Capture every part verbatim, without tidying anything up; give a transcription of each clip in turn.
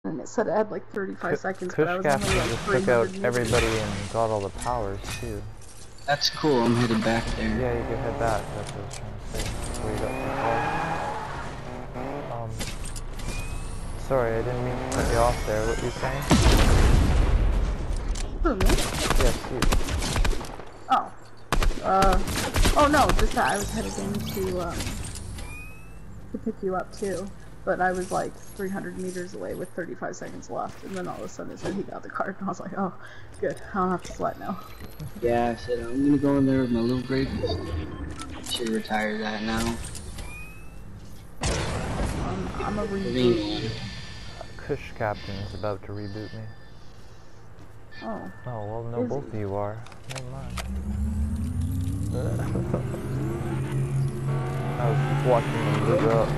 And it said it had like thirty-five K seconds, Kush but I was Captain only like just three took out hundred meters. everybody and got all the powers too. That's cool, I'm headed back there. Yeah, you can head back, that's what I was trying to say. Before you got too far. Um, sorry, I didn't mean to cut you off there. What were you saying? Who, me? Yes, you. Oh. Uh, oh no, just that I was headed in to, um, to pick you up too. But I was like three hundred meters away with thirty-five seconds left, and then all of a sudden it said he got the card, and I was like, oh, good, I don't have to sweat now. Yeah, I said I'm gonna go in there with my little grape. Should retire that now. Um, I'm a reboot. Kush Captain is about to reboot me. Oh. Oh, well, no, Is both he? of you are. Never mind. I was watching them move up.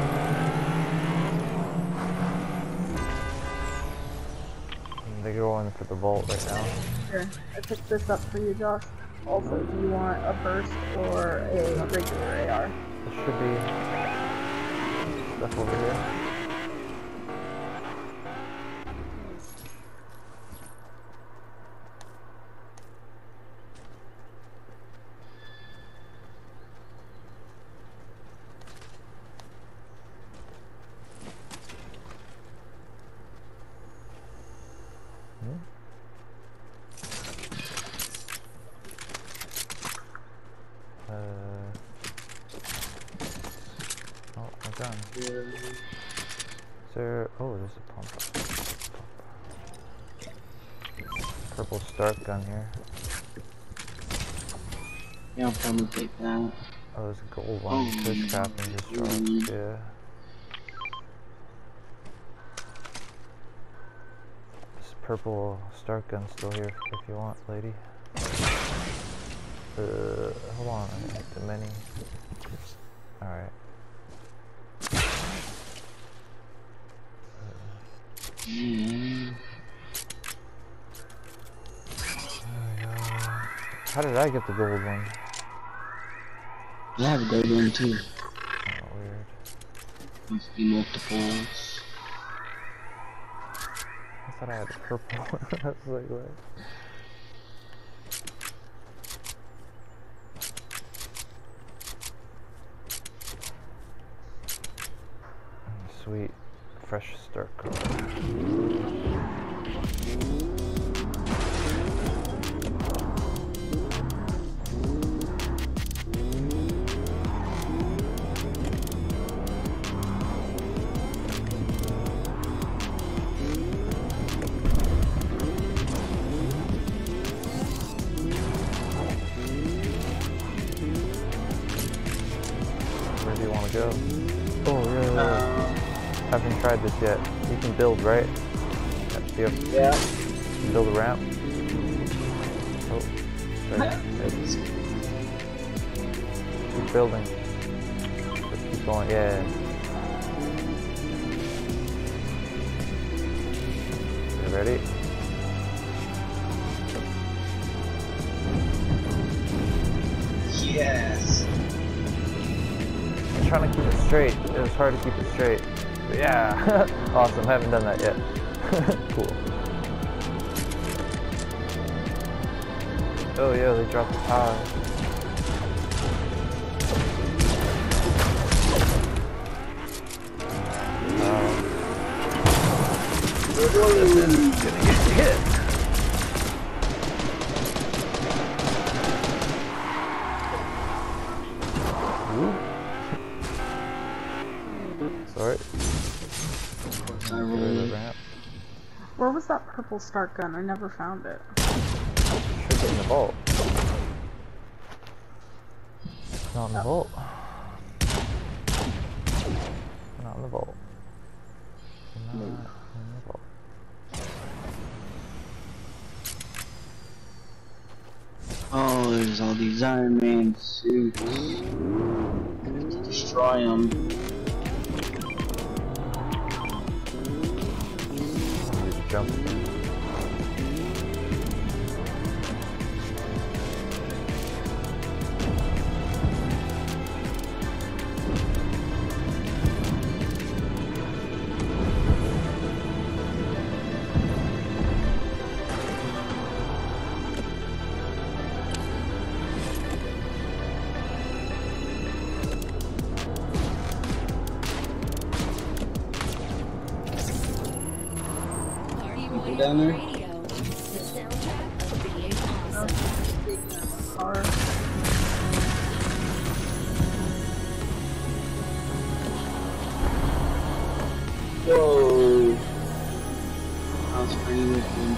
They're going for the vault right now. Here, I picked this up for you, Josh. Also, do you want a burst or a regular A R? There should be stuff over here. Uh, oh, we're done. Is there, oh, there's a pump. Purple Stark gun here. Yeah, I'll probably take that. Oh, there's a gold one. Oh, Kush Captain just dropped. mm. Yeah. This purple Stark gun still here if you want, lady. Uh, hold on, I didn't hit the mini. Alright. Mm. There we go. How did I get the gold one? I have a gold one too. Oh, weird. Must be multiples. I thought I had a purple one. I was like, what? Sweet, fresh start card. Where do you want to go? Oh, yeah, yeah, yeah. Haven't tried this yet. You can build, right? Yep. Yeah. You can build a ramp. Oh, sorry. Keep building. Just keep going. Yeah. You ready? Yes. I'm trying to keep it straight. It was hard to keep it straight. But yeah, awesome. Haven't done that yet. Cool. Oh yeah, they dropped the power. Um, this is gonna get hit. Ooh. Sorry. I Get rid of rolled. the ramp. Where was that purple Stark gun? I never found it. Should be in the vault. Not in the vault. Not in the vault. Not in the vault. Oh, there's all these Iron Man suits. I have to destroy them. Just jump in. people down there? Radio, the soundtrack of being awesome. Car. Whoa! I was pretty looking.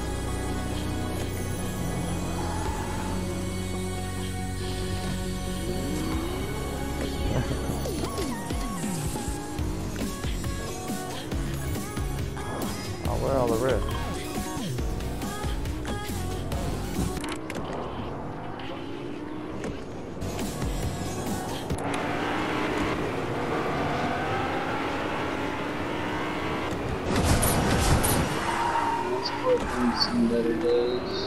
Oh, where are all the rifts? Let's put in some better days.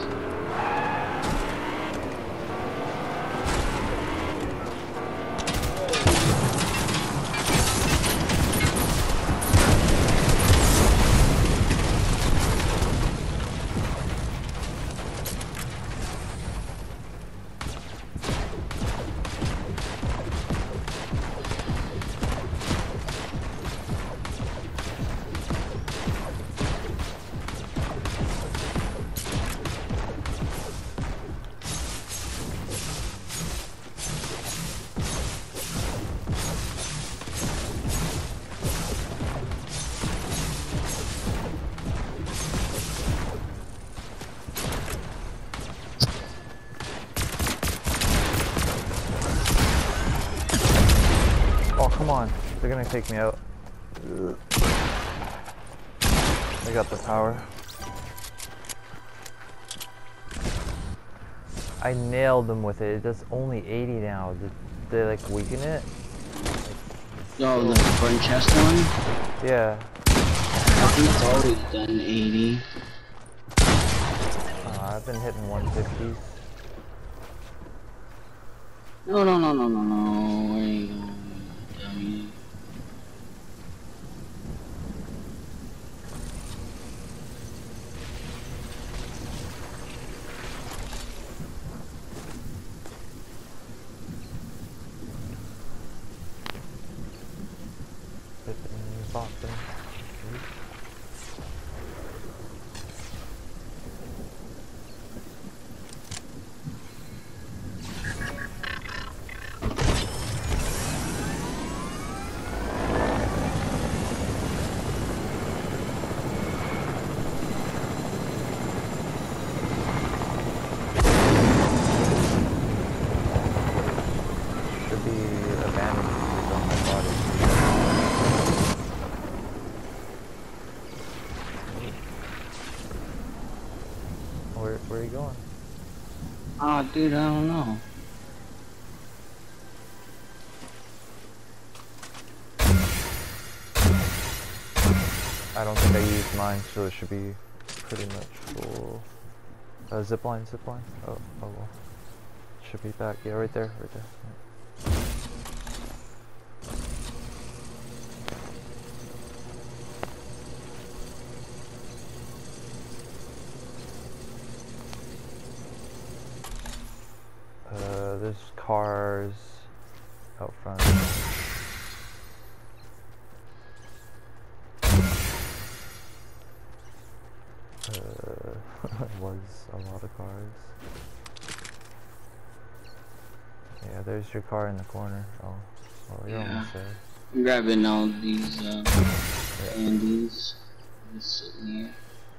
Oh, come on. They're gonna take me out. I got the power. I nailed them with it. It does only eighty now. Did they like weaken it? Oh, the front chest one? Yeah. I think it's always done eighty. Uh, I've been hitting one fifties. No, no, no, no, no, no. Where you going, dummy? Hitting Boston. Should be abandoned on my body. Where, where are you going? Oh, dude, I don't know. I don't think I used mine, so it should be pretty much full. Uh, zipline, zipline. Oh, oh well. Should be back. Yeah, right there, right there. Uh, there's cars out front. Uh, was a lot of cars. Yeah, there's your car in the corner. Oh, well, you're Yeah. almost there. I'm grabbing all these uh, Yeah. candies. Just sitting here.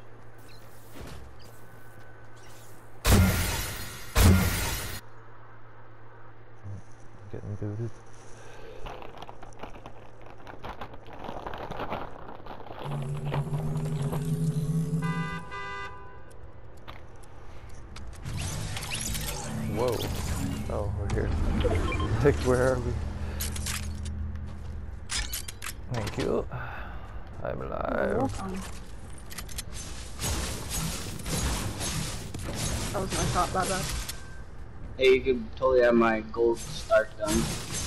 Getting booted. Whoa. Oh, we're here. Like, where are we? Thank you. I'm alive. That was my shot, that bad. Hey, you could totally have my gold start done.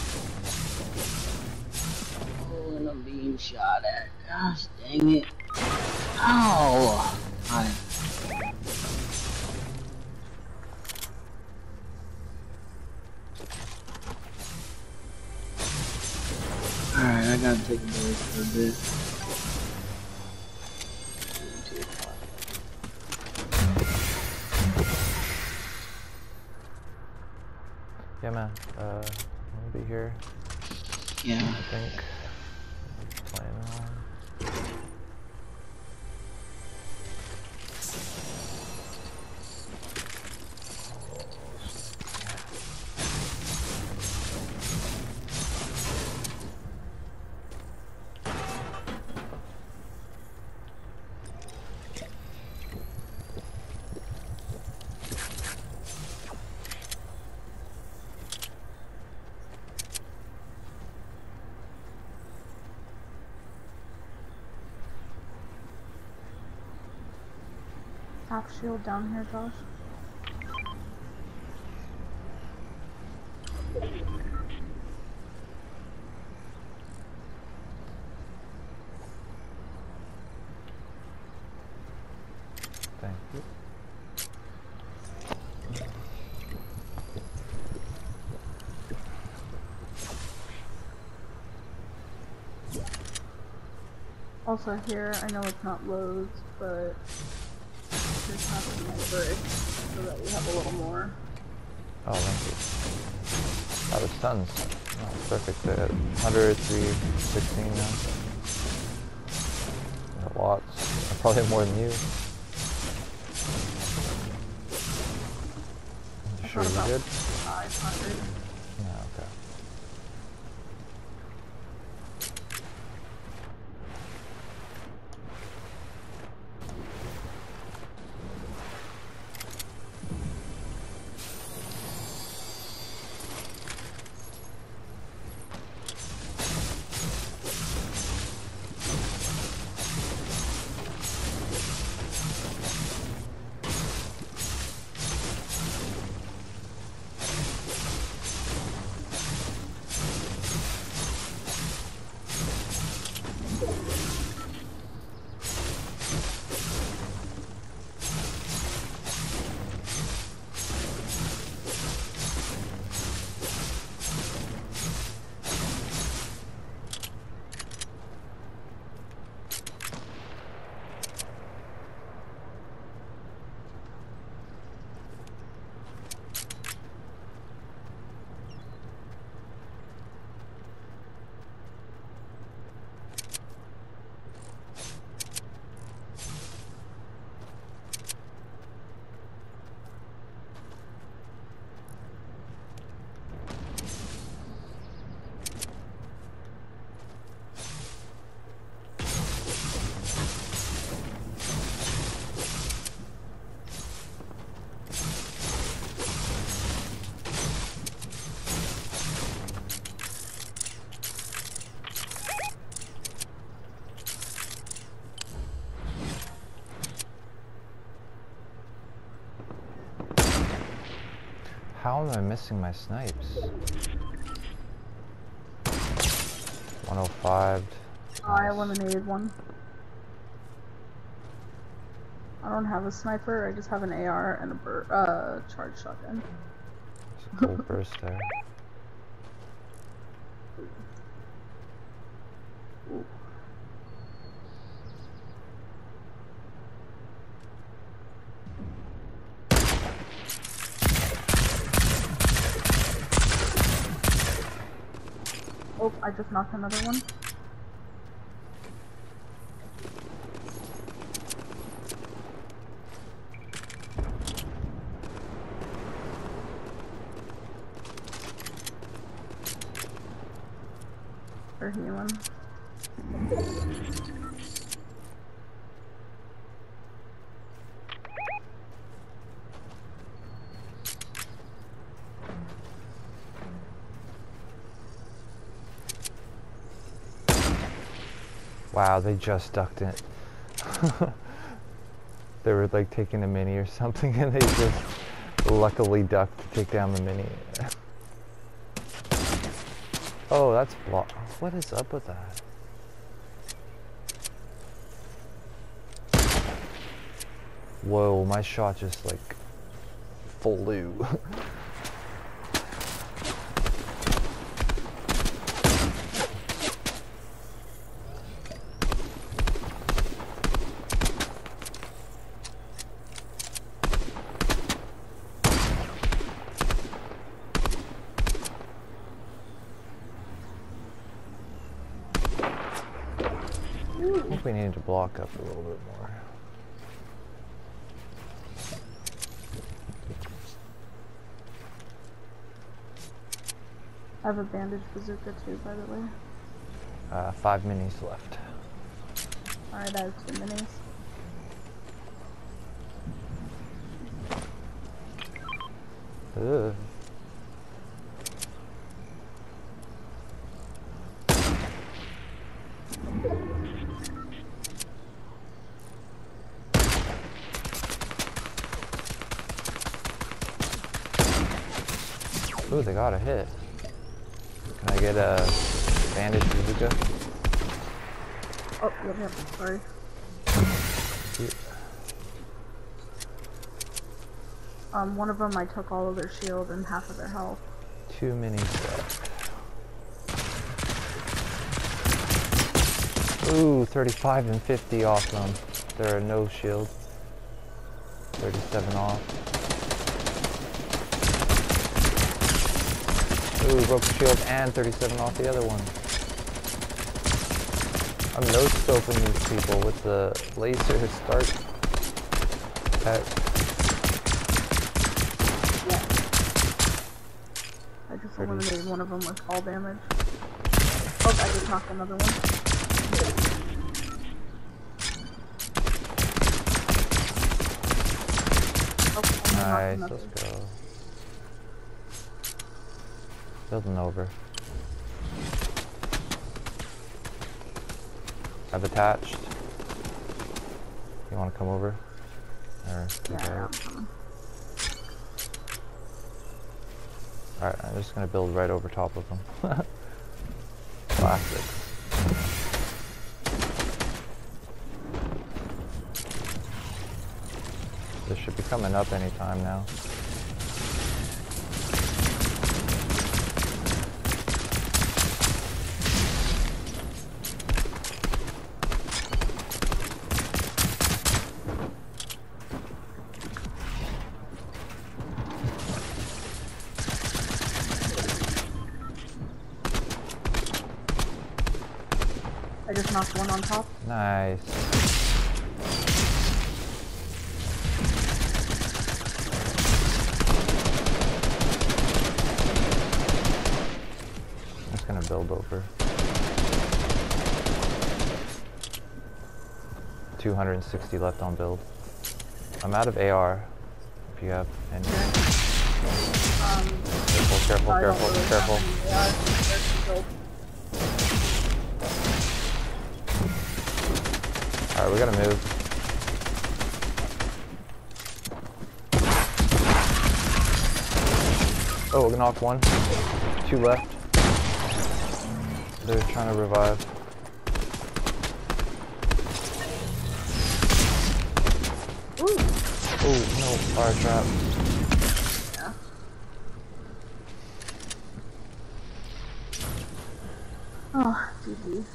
Oh, and I'm being shot at. Gosh dang it. Ow! Hi. Alright, I gotta take a break for a bit. two o'clock. Yeah, man. Uh, I'll be here. Yeah. I think. Playing on. Half shield down here, Josh. Thank you. Also here, I know it's not loads, but here's half of my brick so that we have a little more. Oh, thank you. Oh, there's tons. Oh, perfect. They're at one hundred, three sixteen now. Got lots. I probably have more than you. You sure you're good? five hundred. Yeah, okay. How am I missing my snipes? one oh five. I eliminated one. I don't have a sniper, I just have an A R and a bur uh, charge shotgun. There's a gold burst there. Ooh. Oh, I just knocked another one. For healing. Wow, they just ducked it. They were like taking a mini or something and they just luckily ducked to take down the mini. Oh, that's blocked. What is up with that? Whoa, my shot just like flew. think we need to block up a little bit more. I have a bandage bazooka too, by the way. Uh, five minis left. Alright, I have two minis. Ugh. Ooh, they got a hit. Can I get a bandage bazooka? Oh, yep, yep, sorry. Um, one of them I took all of their shield and half of their health. Two minis left. Ooh, thirty-five and fifty off them. There are no shield. thirty-seven off. Ooh, broke the shield and thirty-seven off the other one. I'm no scoping these people with the laser start at I just eliminated one of them with fall damage. Oh, I just knocked another one. Oh, nice, knocked let's go. Building over. I've attached. You want to come over? Or Yeah. Alright, I'm just gonna build right over top of them. Classics. This should be coming up anytime now. I just knocked one on top. Nice. I'm just gonna build over. two hundred sixty left on build. I'm out of A R. If you have any. Um, Careful, careful, I don't careful, really careful. have any, uh, Alright, we gotta move. Oh, we knocked one. Two left. They're trying to revive. Ooh. Oh, no, fire trap. Yeah. Oh, G G. G G.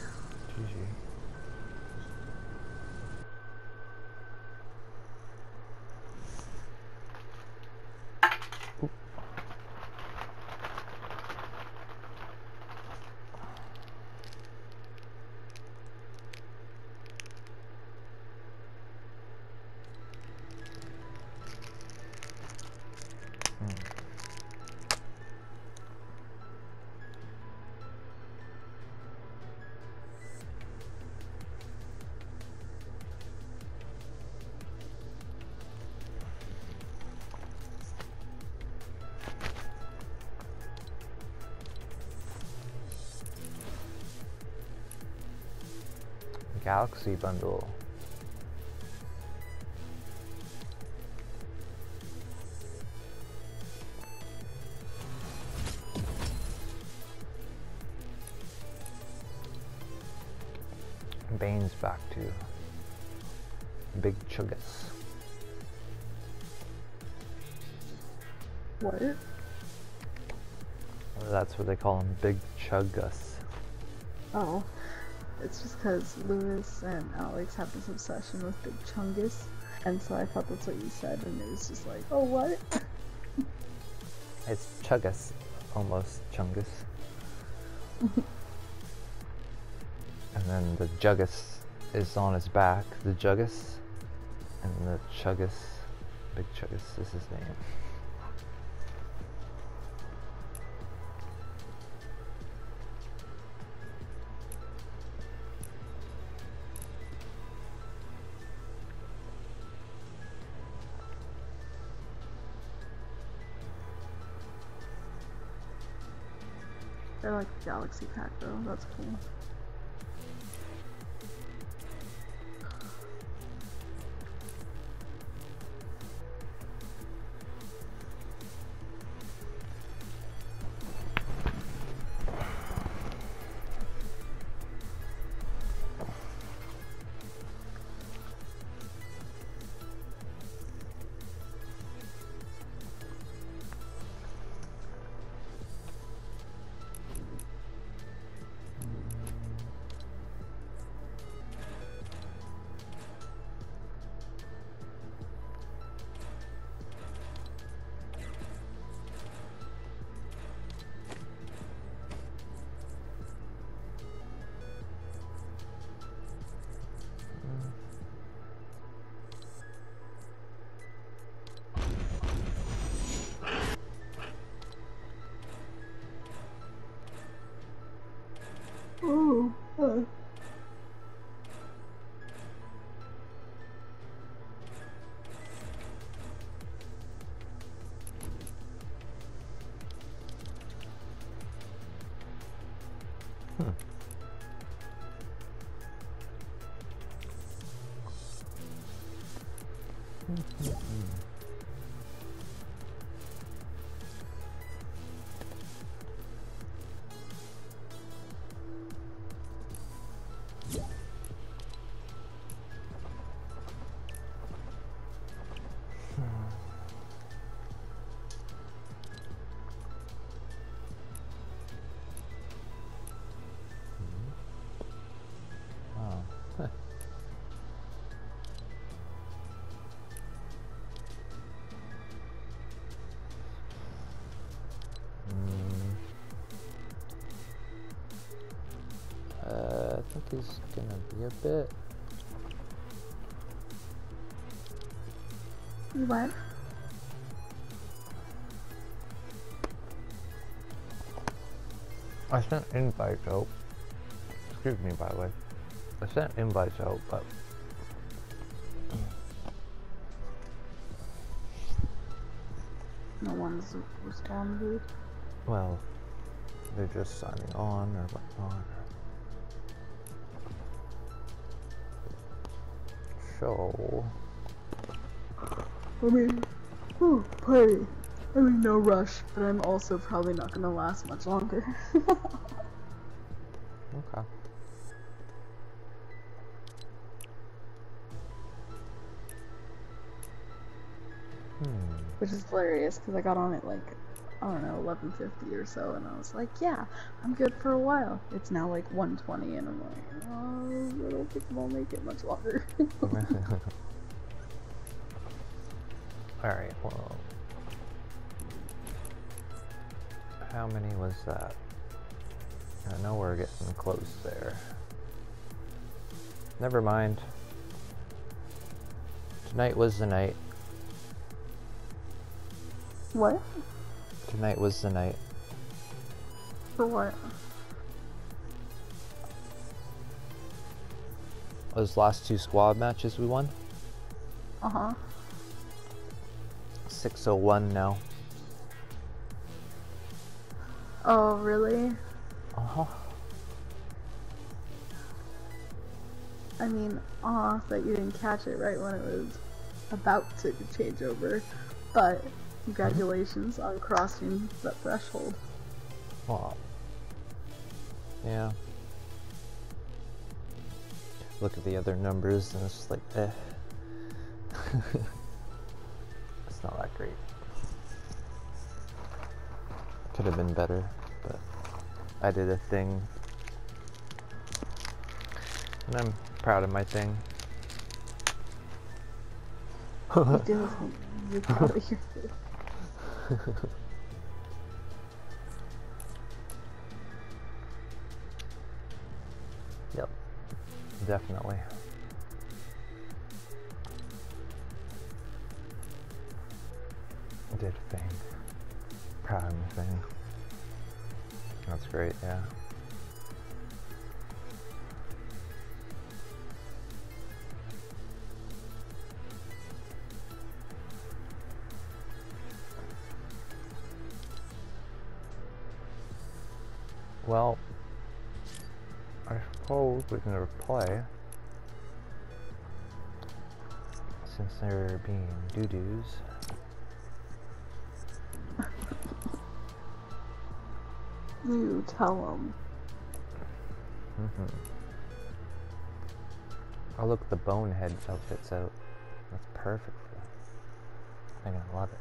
Galaxy bundle. Bane's back to Big Chuggus. What? That's what they call him, Big Chuggus. Oh. It's just because Lewis and Alex have this obsession with Big Chungus, and so I thought that's what you said, and it was just like, oh, what? It's Chuggus, almost Chungus. And then the Juggus is on his back, the Juggus, and the Chuggus, Big Chuggus is his name. I like the Galaxy Pack though, that's cool. Ooh. Uh. Hmm. Uh, I think he's gonna be a bit. You what? I sent invites out. Excuse me, by the way. I sent invites out, but No one's responded. well, they're just signing on or whatnot. So, I mean, whew, party. I mean, no rush, but I'm also probably not gonna last much longer. okay. Hmm. Which is hilarious because I got on at like, I don't know, eleven fifty or so, and I was like, yeah, I'm good for a while. It's now like one twenty, and I'm like, oh, I don't think I'll make it much longer. Alright, well, how many was that? I know we're getting close there. Never mind. Tonight was the night. What? Tonight was the night. For what? Those last two squad matches we won. Uh-huh. six oh one now. Oh, really? Uh-huh. I mean, aw, that you didn't catch it right when it was about to change over, but congratulations on crossing that threshold. Aw. Yeah. Look at the other numbers and it's just like, eh. It's not that great. Could have been better, but I did a thing. And I'm proud of my thing. You did a thing. You're proud of your thing. Yep, definitely. Did thing. Proud of me thing. That's great, yeah. Well, I suppose we can replay, since they're being doo-doos. You tell them. Mm-hmm. Oh look, the Bonehead outfit's out. That's perfect for them. They're gonna love it.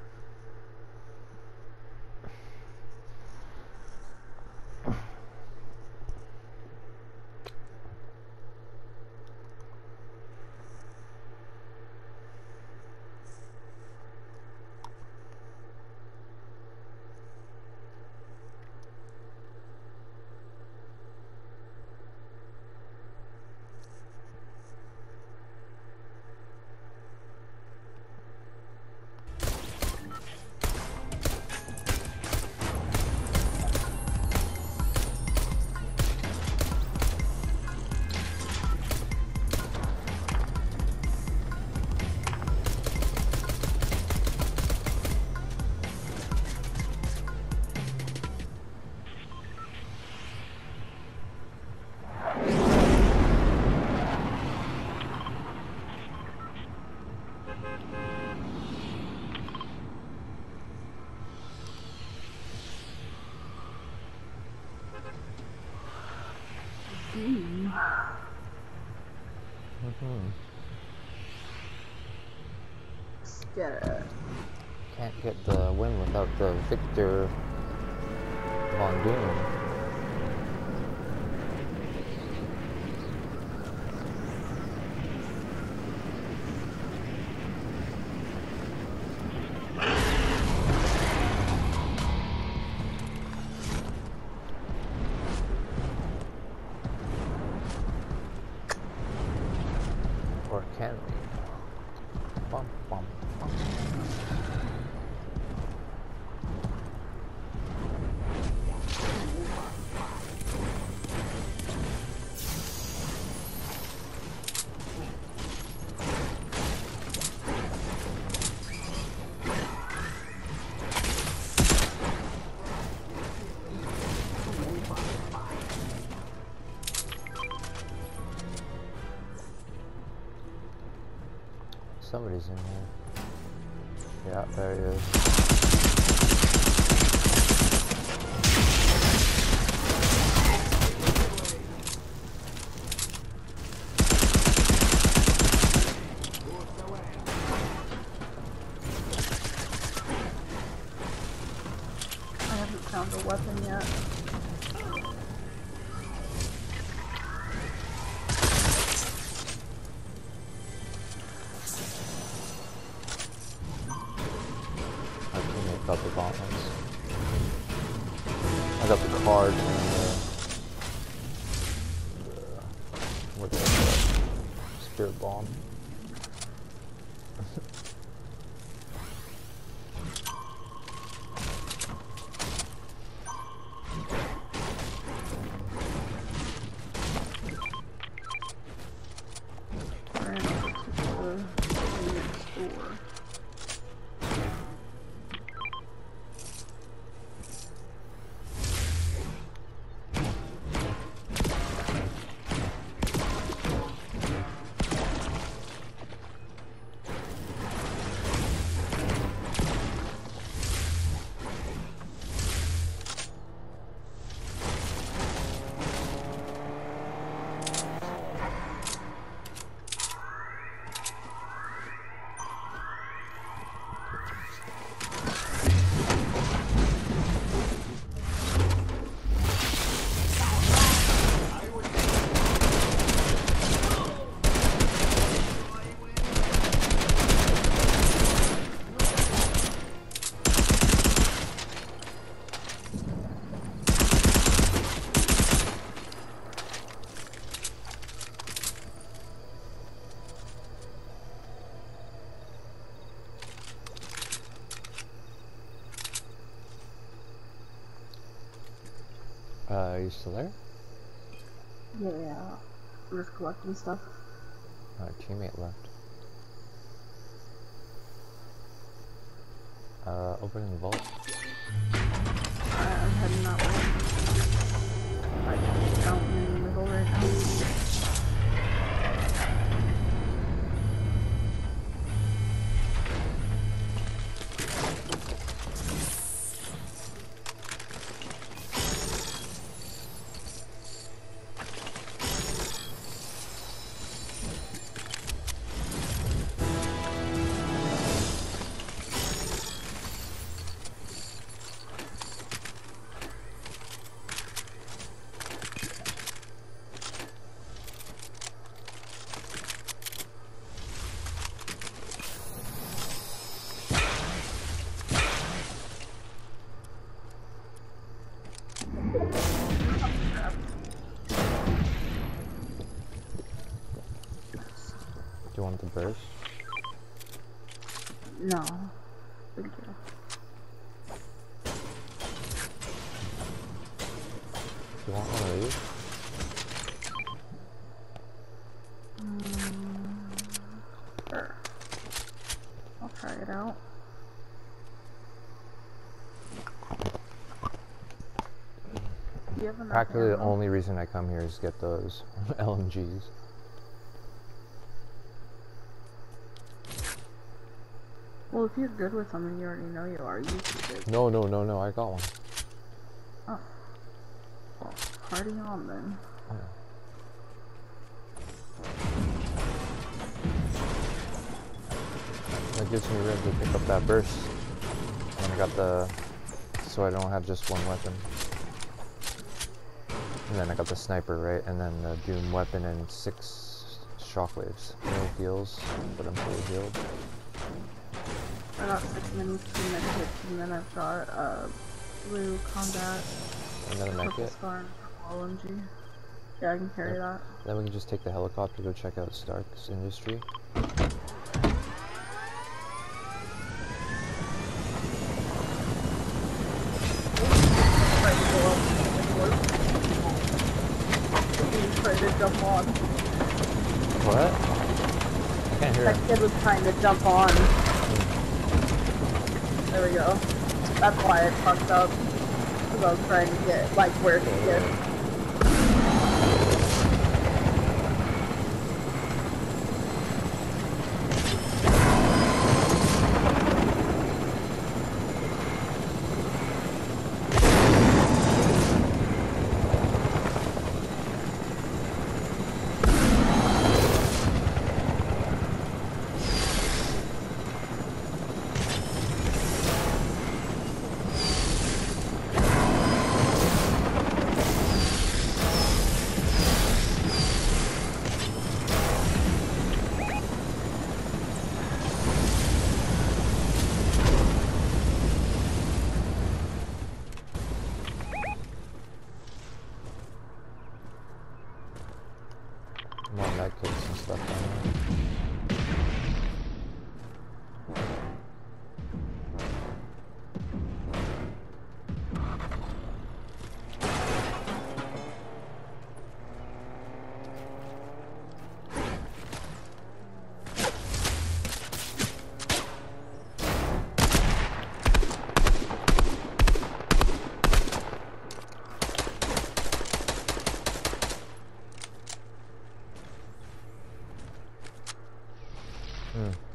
Mm. Mm-hmm. Let's get it. Can't get the win without the Victor Von Doom. Or can we? Bum, bum, bum. Somebody's in here. Yeah, there he is. I haven't found a weapon yet. I got the gauntlets. I got the card and the, the what is that? Spirit bomb. Ran over to the next door. are you still there? Yeah. I'm just collecting stuff. Our teammate left. Uh, opening the vault. Alright, I'm heading that way. I don't in the middle right now. Do you want the burst? No. Thank you. Do you want one of these? Mm, sure. I'll try it out. Do you have enough Practically the ammo? only reason I come here is to get those L M Gs. Well, if you're good with them and you already know you are, you should good. No, no, no, no, I got one. Oh. Well, party on then. Yeah. That gives me room to pick up that burst. And I got the... so I don't have just one weapon. And then I got the sniper, right? And then the Doom weapon and six shockwaves. No heals, but I'm fully healed. I got six minis, two medkits, and then I've got uh, blue combat, Another med purple kit. scar, and purple L M G. Yeah, I can carry that. Then we can just take the helicopter to go check out Stark's Industry. Trying to jump on. What? I can't hear That him. kid was trying to jump on. There we go. That's why it fucked up. Because I was trying to get, like, where he is. More medkits and stuff down there. Hmm.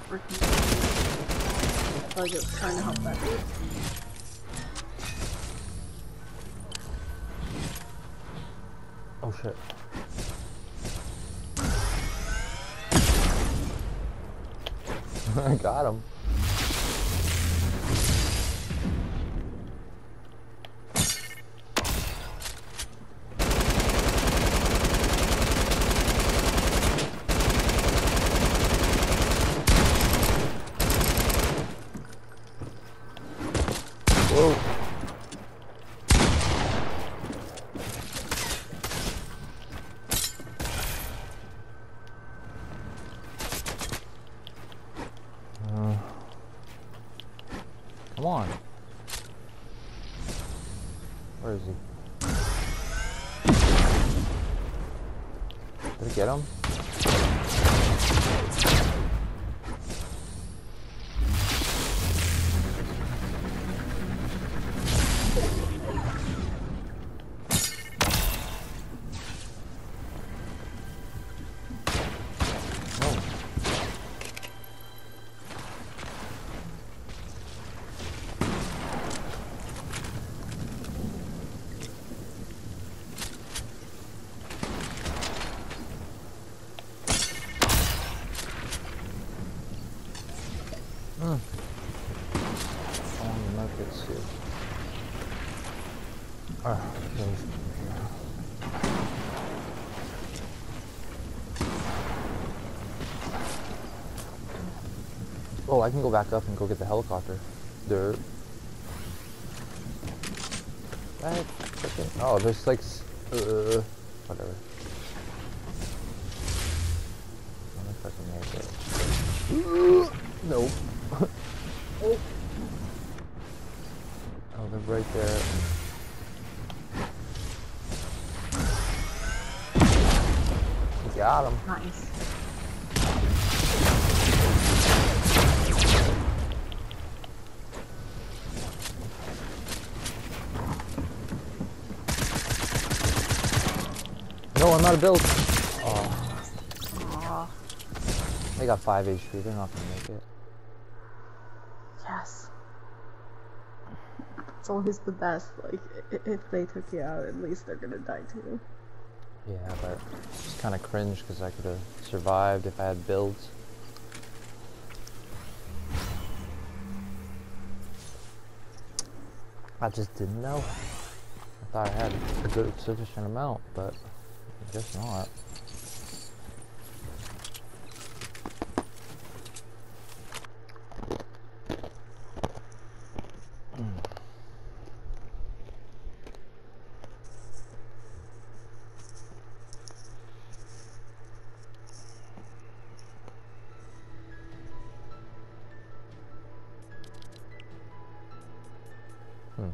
freaking. I feel like it was trying to help that dude. Oh shit. I got him. Whoa. Uh, come on. Where is he? Did I get him? Mm. On the markets here. Ah, oh, I can go back up and go get the helicopter. Dirt. That freaking. Oh, there's like. Uh, whatever. Let me fucking make it. Nope. Oh. Oh, they're right there. Got him. Nice. No, I'm not a build. Oh. Aww. They got five H P. They're not gonna make it. Yes. It's always the best. Like, i- if they took you out, at least they're gonna die too. Yeah, but it's kind of cringe because I could have survived if I had builds. I just didn't know. I thought I had a good sufficient amount, but I guess not. Hmm.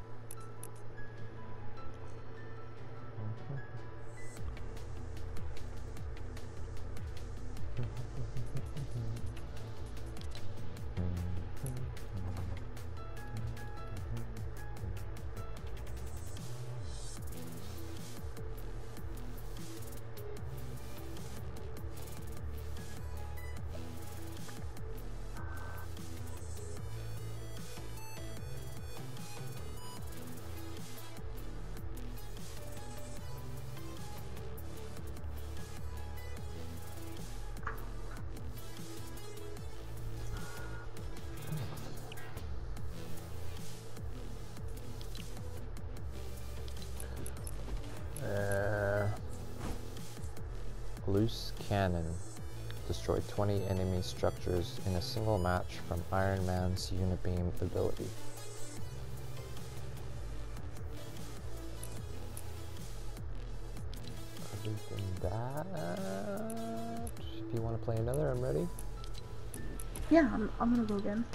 Uh, loose cannon. Destroyed twenty enemy structures in a single match from Iron Man's Unibeam ability. Other than that, if you want to play another, I'm ready. Yeah, I'm, I'm gonna go again.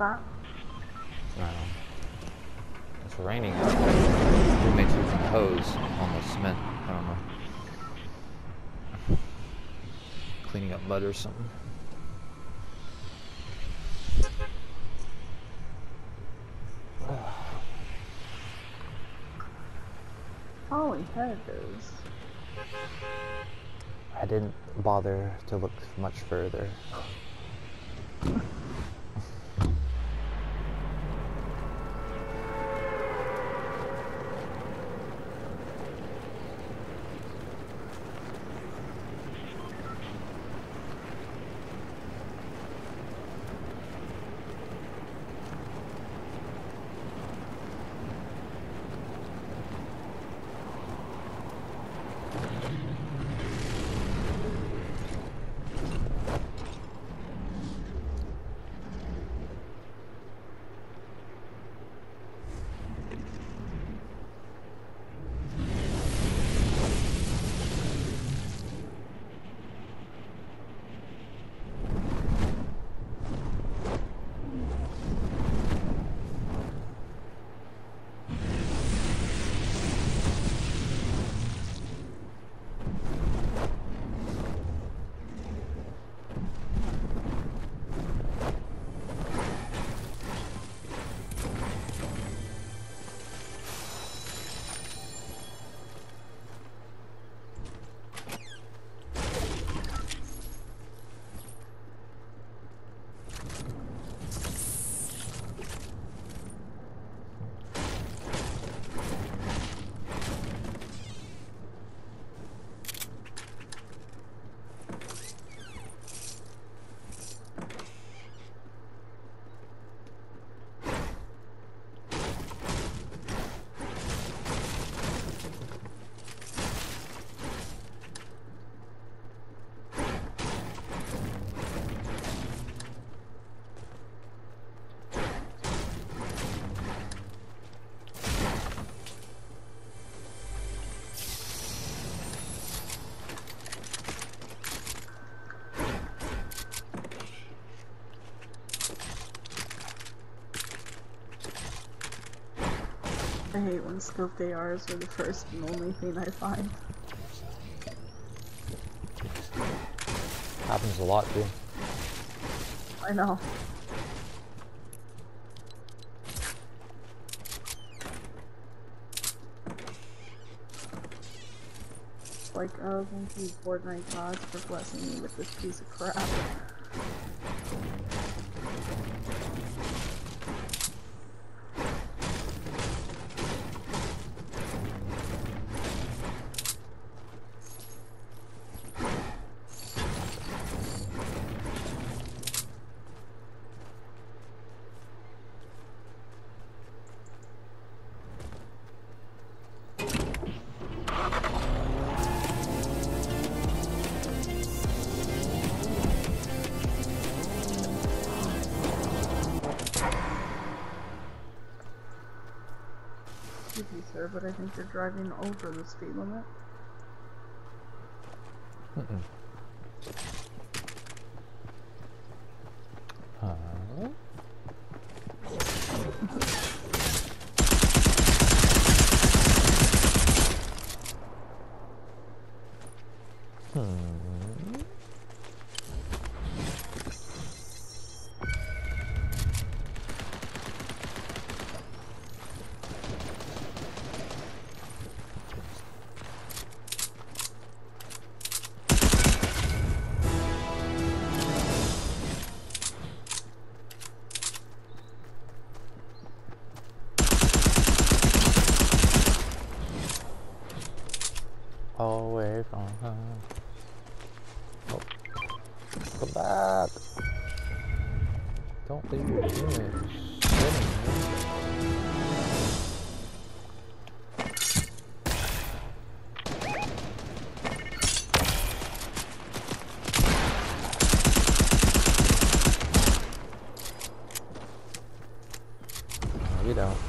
that? I don't know. It's raining out. Roommate's using a hose on the cement. I don't know. Cleaning up mud or something. Holy heck, goes. I didn't bother to look much further. I hate when scoped A Rs are the first and only thing I find. Happens a lot, dude. I know. Like, oh, thank you, Fortnite gods, for blessing me with this piece of crap. Excuse me, sir, but I think you're driving over the speed limit. Mm-mm. Huh? Hmm. Away from her. Oh. Come back! Don't leave your image sitting there. No, you don't.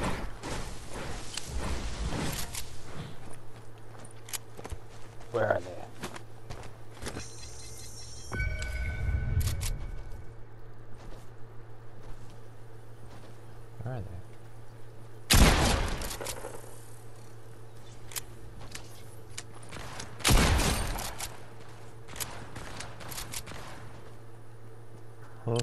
Where are they? Where are they? Huh?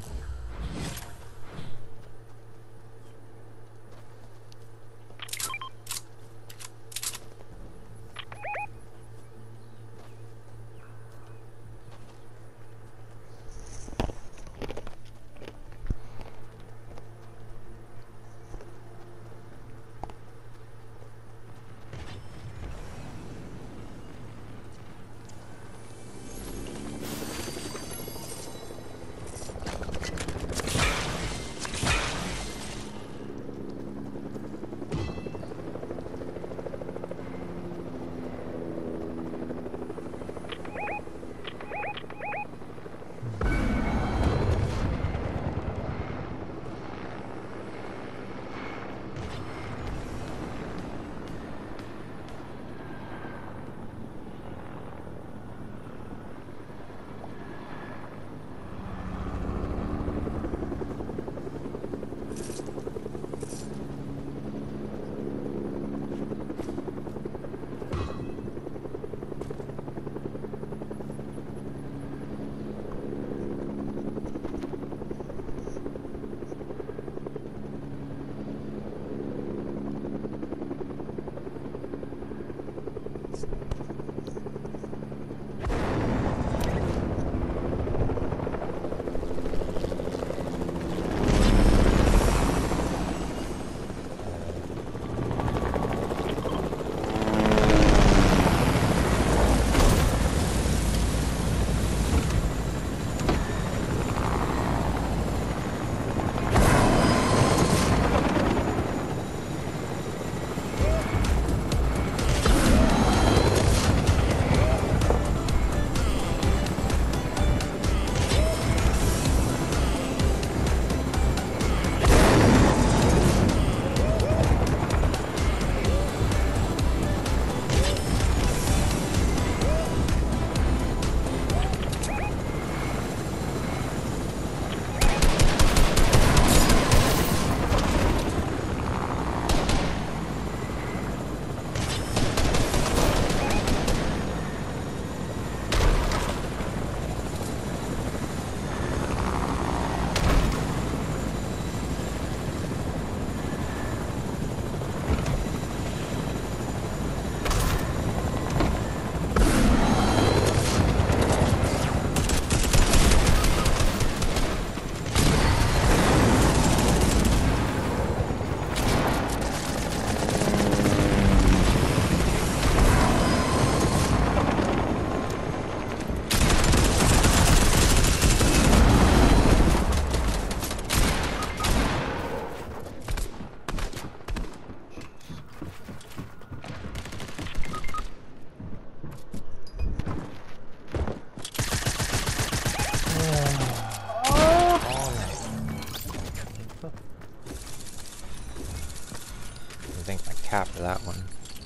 After that one,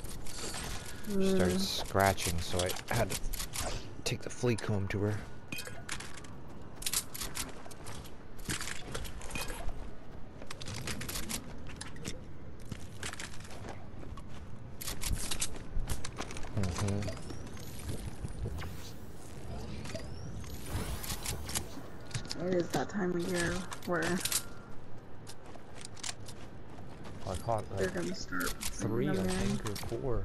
she started scratching, so I had to take the flea comb to her. Mm-hmm. It is that time of year where I caught they're like gonna start three, I bringing them in. think, or four.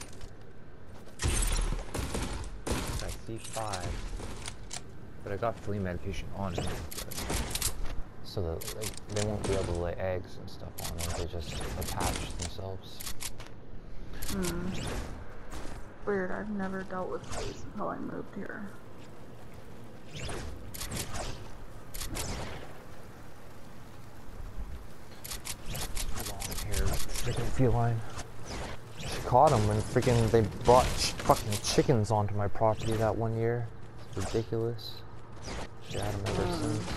I see five, but I got flea medication on it, so that like, they won't be able to lay eggs and stuff on them. They just attach themselves. Hmm. Weird. I've never dealt with fleas until I moved here. Long-haired freaking feline. She caught them when freaking they brought ch fucking chickens onto my property that one year. It's ridiculous. She had them ever um. since.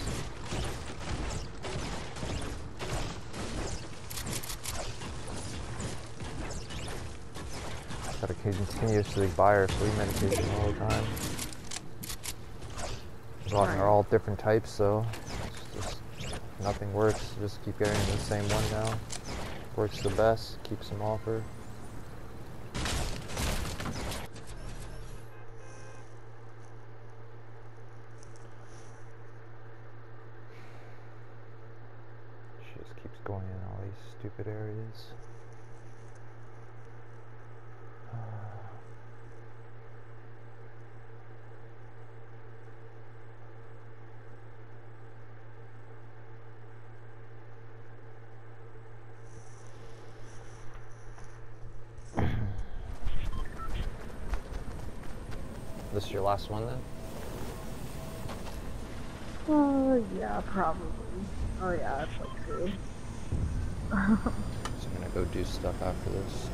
Gotta continuously buy her flea medication all the time. Got her all different types, so it's just nothing works, just keep getting the same one now. Works the best, keeps them offer. She just keeps going in all these stupid areas. This is your last one then? Oh, yeah, probably. Oh, yeah, it's like two. So I'm gonna go do stuff after this.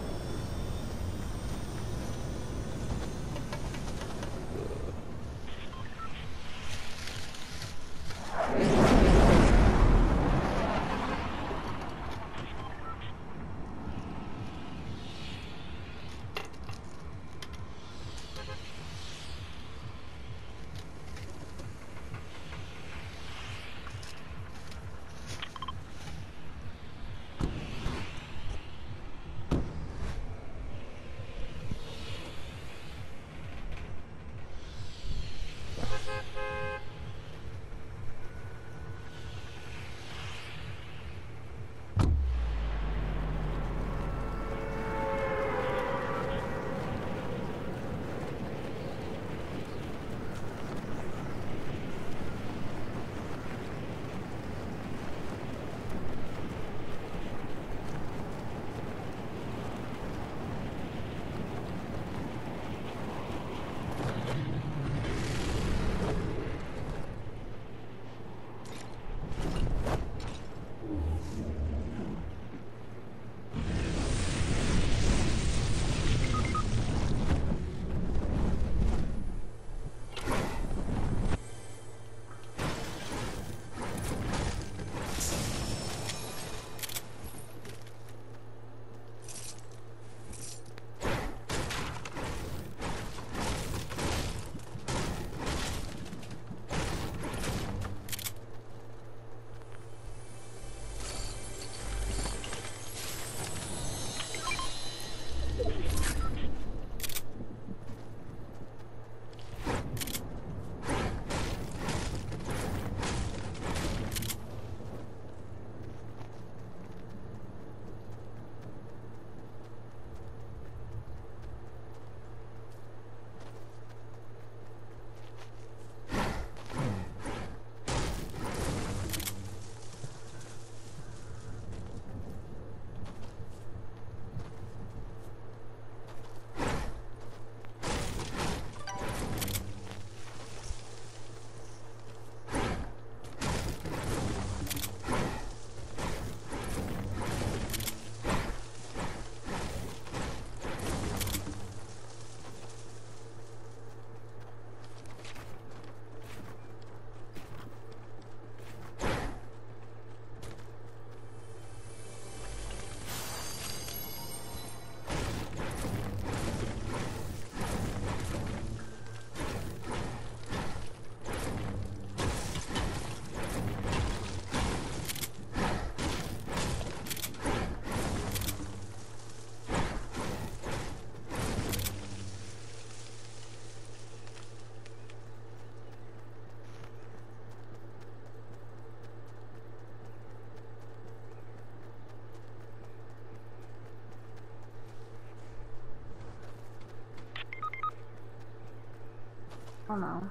Oh no.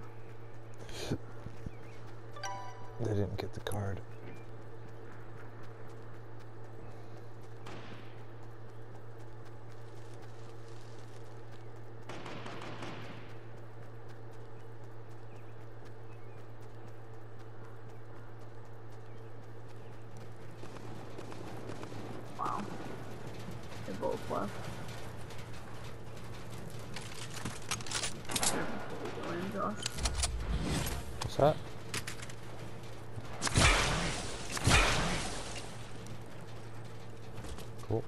They didn't get the card. Wow. They both left. Go in, Josh. What's that? Cool.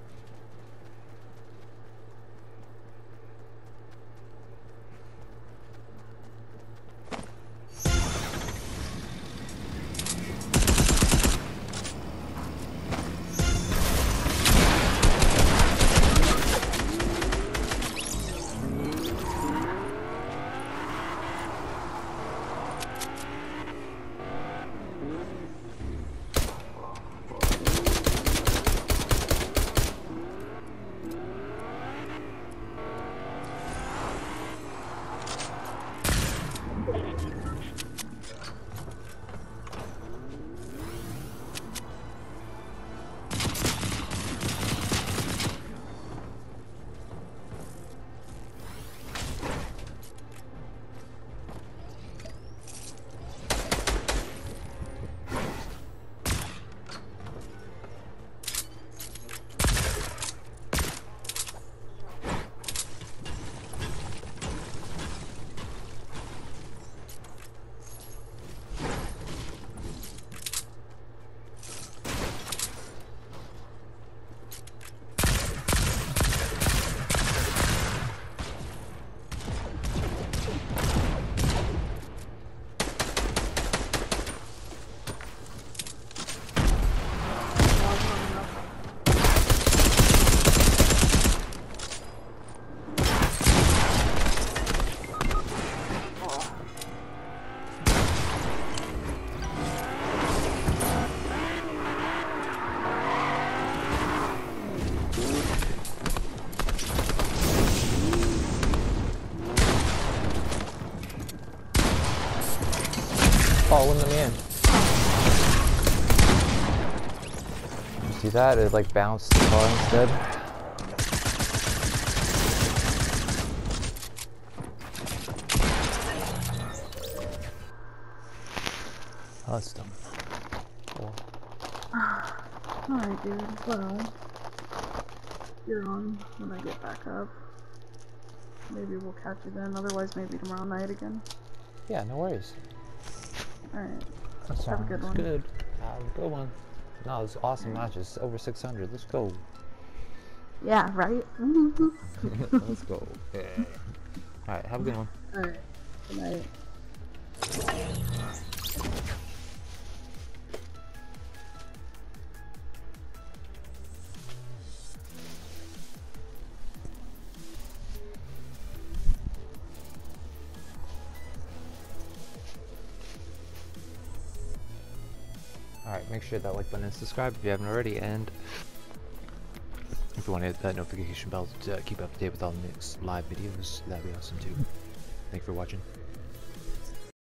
following them in. You see that? It like bounced the car instead. Oh, that's dumb. Cool. Alright, dude. Well, you're on when I get back up. Maybe we'll catch you then. Otherwise, maybe tomorrow night again. Yeah, no worries. Alright. That Have a sounds good one. good. Have a good one. No, it's awesome matches. Over six hundred. Let's go. Yeah, right? Let's go. Yeah. Alright, have a good one. Alright. Good night. Alright, make sure that like button and subscribe if you haven't already, and if you want to hit that notification bell to uh, keep up to date with all the next live videos, that'd be awesome too. Thanks for watching.